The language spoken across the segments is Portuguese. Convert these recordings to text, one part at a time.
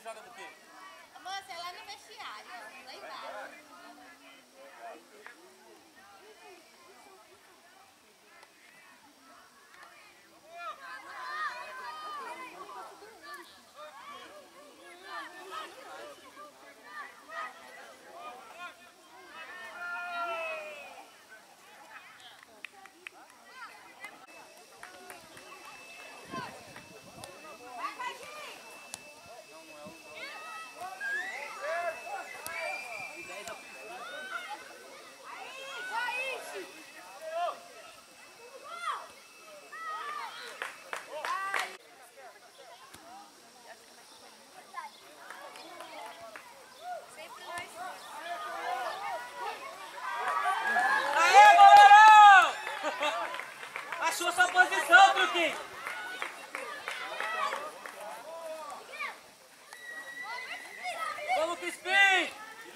joga do quê? Moça, é lá no vestiário, lá embaixo. Achou sua posição, Truquinho! Vamos, Crispim!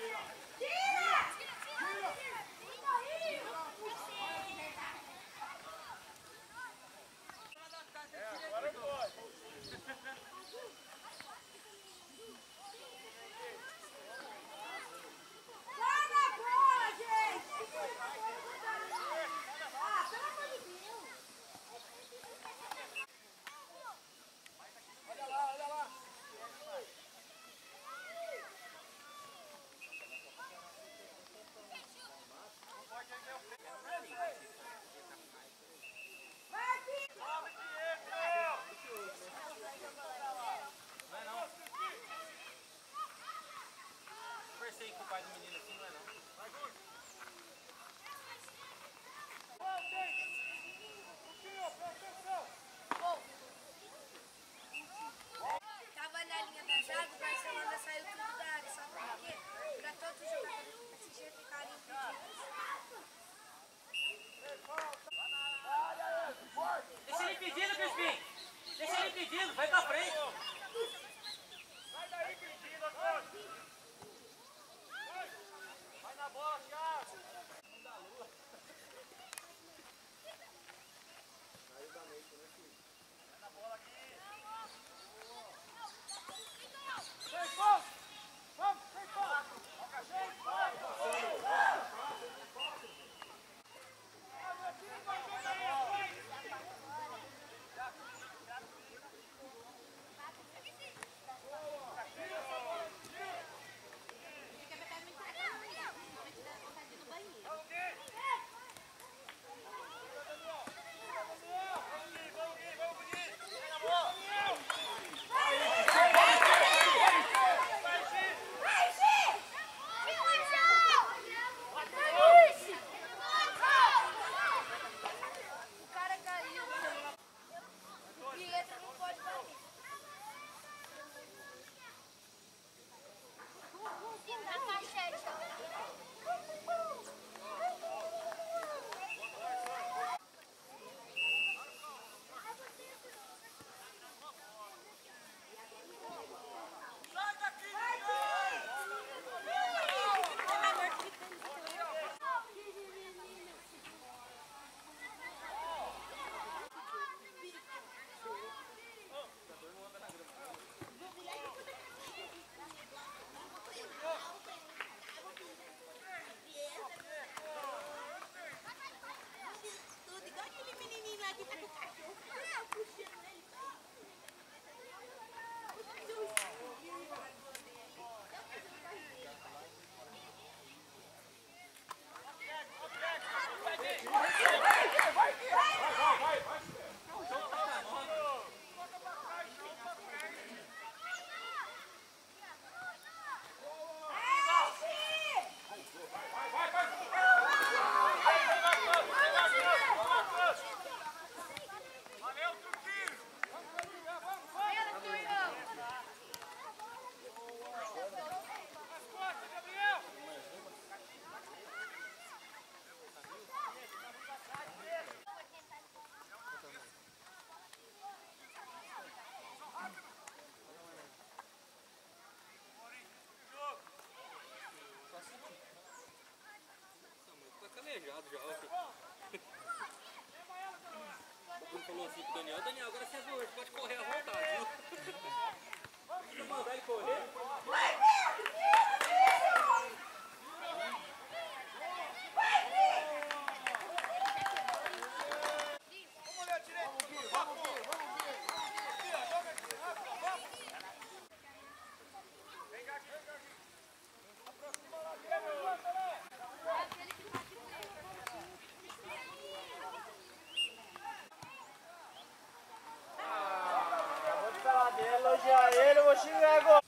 Agora pode. Conversei com o pai do menino assim, não é não. Tava na linha da zaga, o Barcelona saiu tudo da área, só porque pra todos os jogadores do PSG ficarem impedidos. Deixa ele impedido, Crispim! Deixa ele impedido, vai pra frente! Sai daí, Cristina, Antônio. Vai na bola, Thiago. Vai na bola aqui. Vem, vamos! Vamos, vem, vamos! O cara caiu, Pietra não pode bater. Na cachete. Sai daqui, Tudo igual aquele menininho lá que tá com o cachorro. Puxando ele. Valeu, Truquinho! Vamos, As costas, Gabriel! Tá calejado já, ó. O Bruno falou assim pro Daniel, agora você é doido, pode correr à vontade, viu? mandar ele correr. Vamos olhar direito. Vamos, Aqui, ó, joga aqui. Vamos. Vem cá aqui. Aproxima lá, levanta lá. Vou te falar dele, elogiar ele, eu vou xingar agora.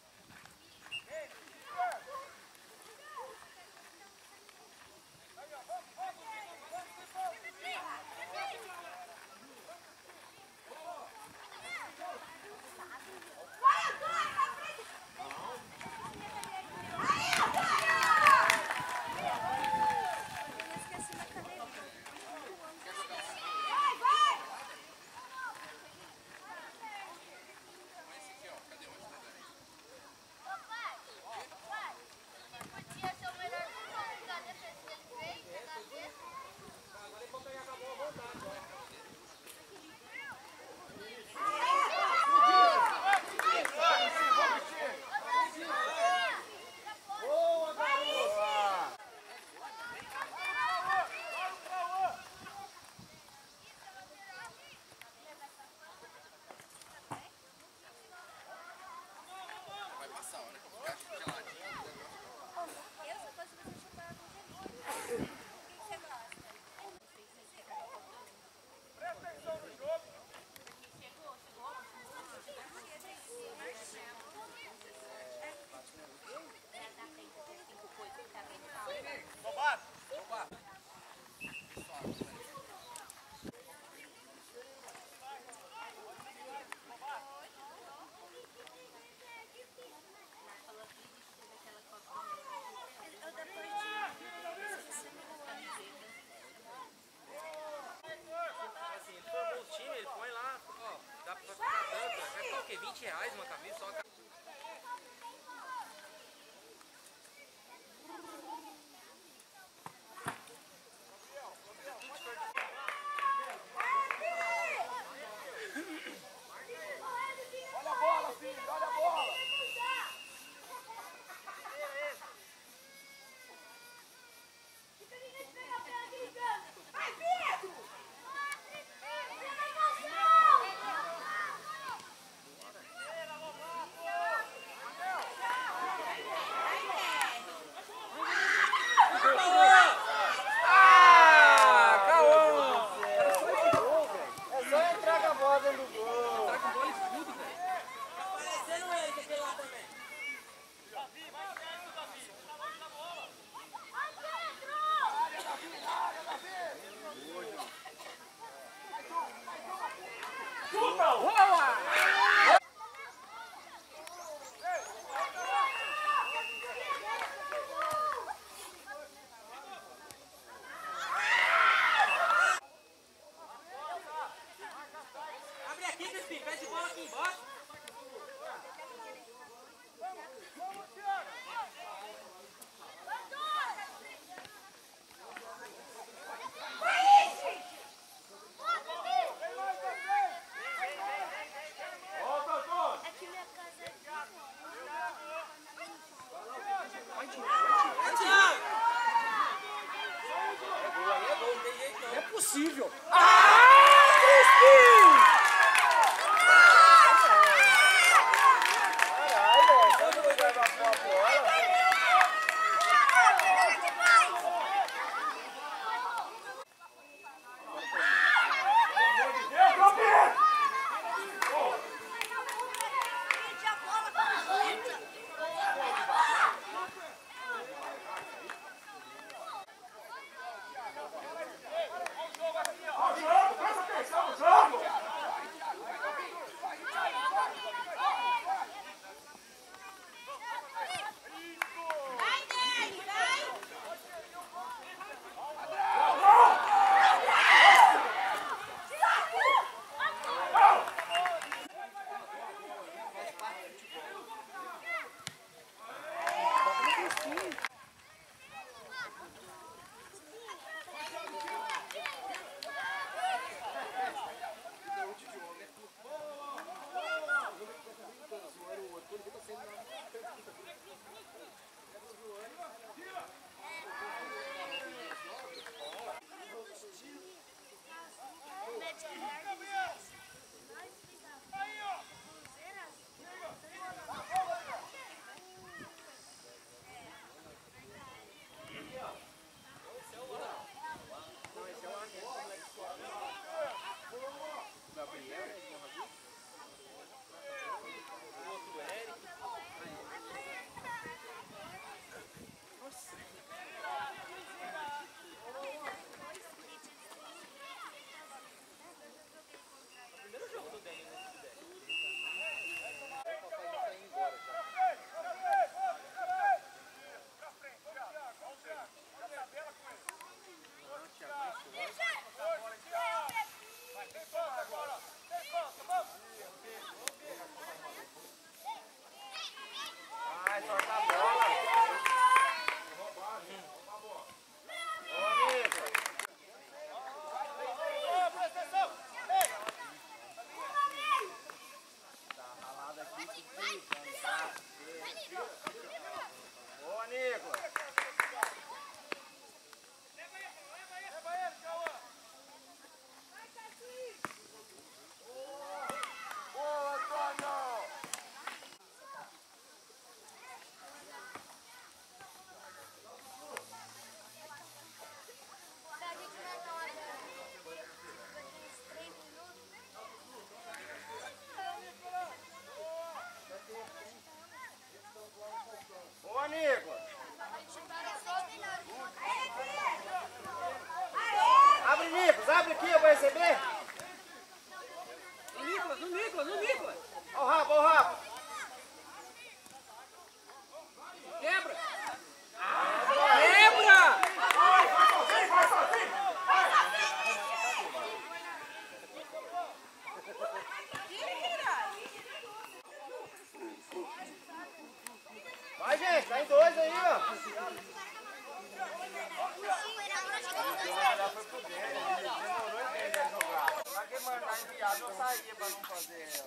Assim, ele formou o time, ele põe lá, ó, dá pra ficar tanto, vai ficar o quê? R$20 uma camisa só. Olha a bola, filho. Olha a bola. É só entrar com a bola dentro do gol. Tá com bola e tudo, velho. Tá parecendo ele que aquele lá também. Abre aqui, Crispim, pede bola aqui embaixo. Vamos, Thiago. Vem mais pra frente. Tá em dois aí, ó. Já foi pro dele, ele demorou em dele a jogar. Lá que mandar enviado eu saía pra não fazer.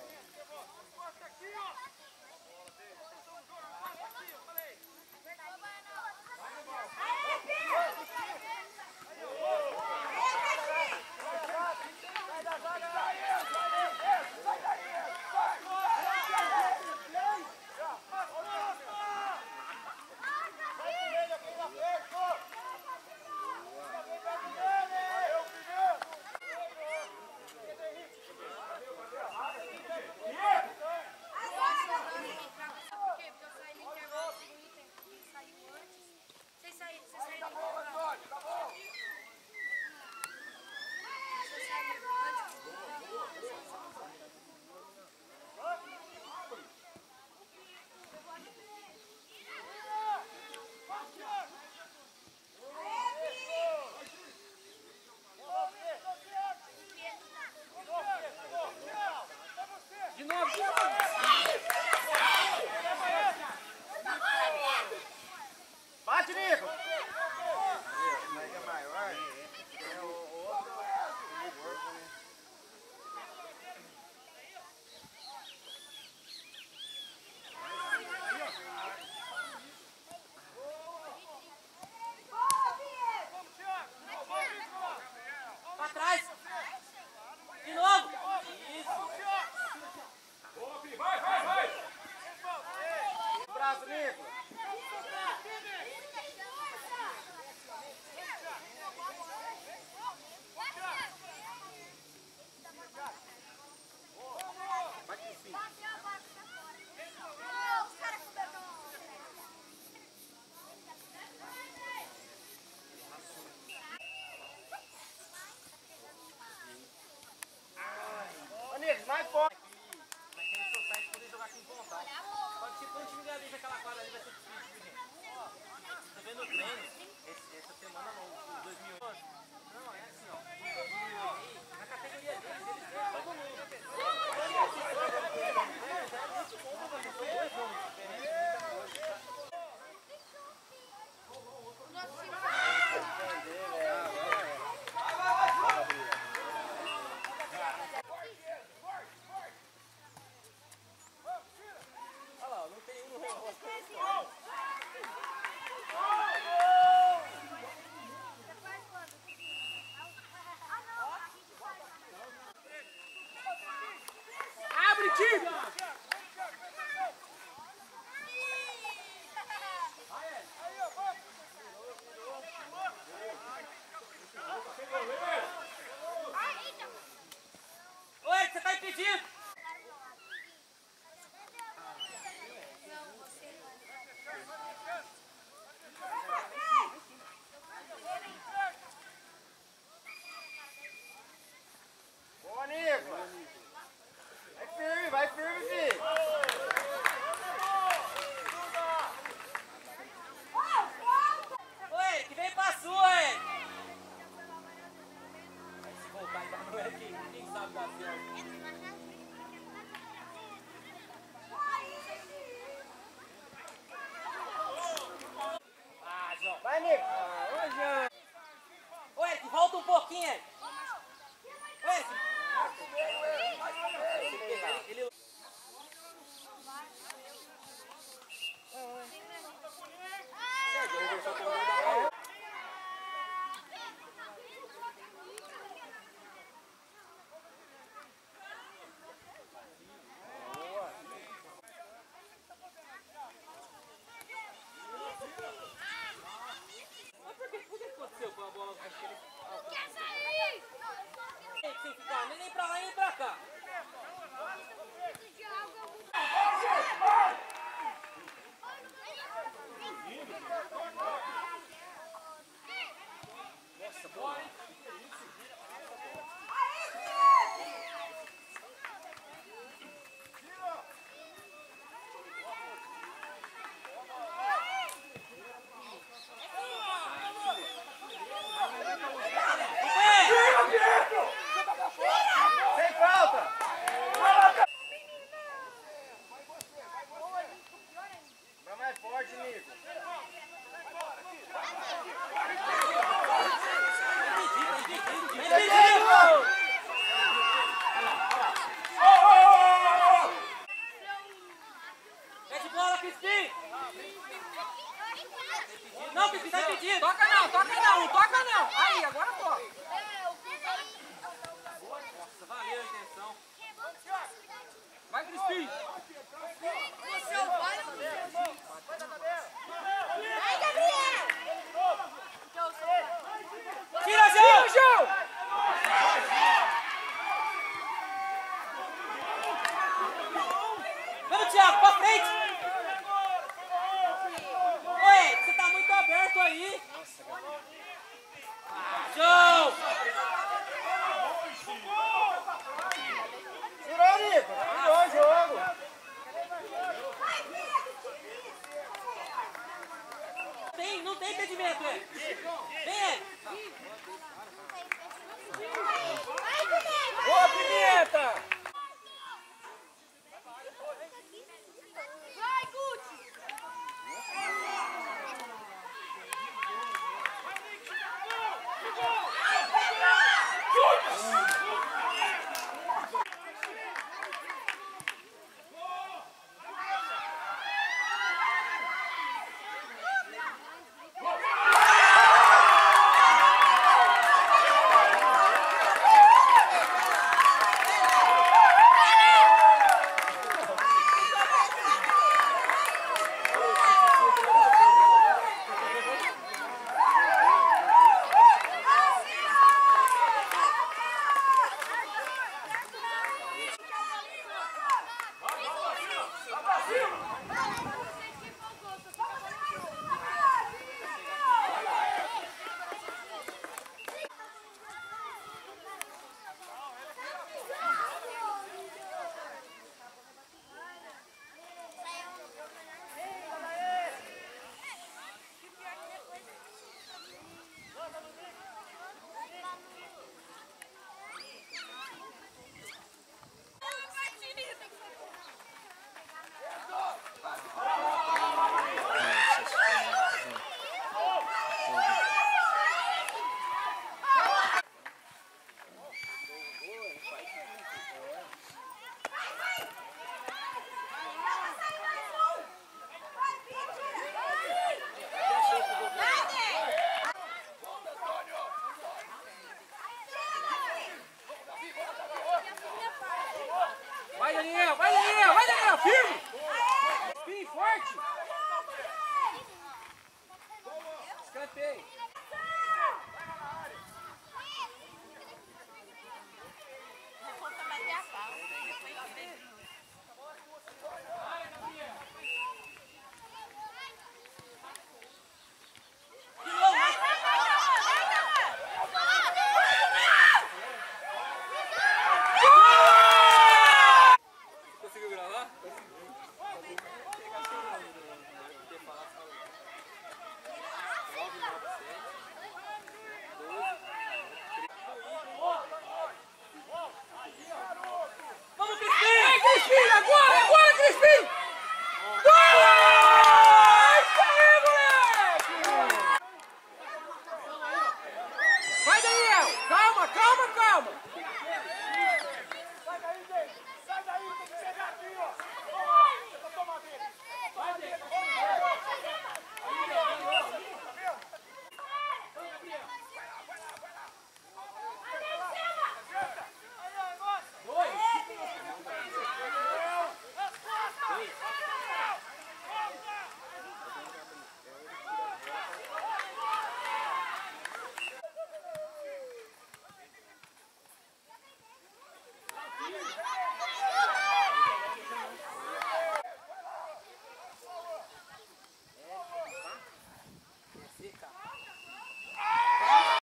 De novo. Bate, Nico! Mas é maior. É o outro. O corpo, né? Pra trás. De novo. Isso. Braço, Nico! Bate em cima. Ô, Nico, mais forte! Naquele society poder jogar com vontade. Pode ser quando o time ganhar aquela quadra ali vai ser difícil, viu, gente? Tô vendo o treino. Essa semana não, os 2008. Não, é assim, ó. Os 2008 aí, na categoria deles, eles têm todo mundo. Olha lá, não tem um no negócio. Abre, time! Oi, você tá impedido! Boa, Nico! Vai firme, filho! Oi, que vem pra sua, hein? Vai se voltar ainda não é quem sabe da certo. Ah, João. Vai, Nico! Ô, Jean! Ô, Eric, volta um pouquinho, Eric. Ô, Eric. Ele... Mas por que aconteceu com a bola? Sem ficar nem pra lá nem pra cá. Nossa, bola. Sem falta! Vai mais forte, Nico! atenção. Vai, Crispim! Vai, Gabriel! Tira, João! Vamos, Thiago, pra frente! Oi, você tá muito aberto aí! Show! Tirou, Nico. Tirou o jogo. Não tem impedimento, é? Vem! Boa, Pimenta! Vai, Guti! Vai, Daniel! Vai, Daniel! Vai, Daniel! Firme! Firme, forte! Escanteio!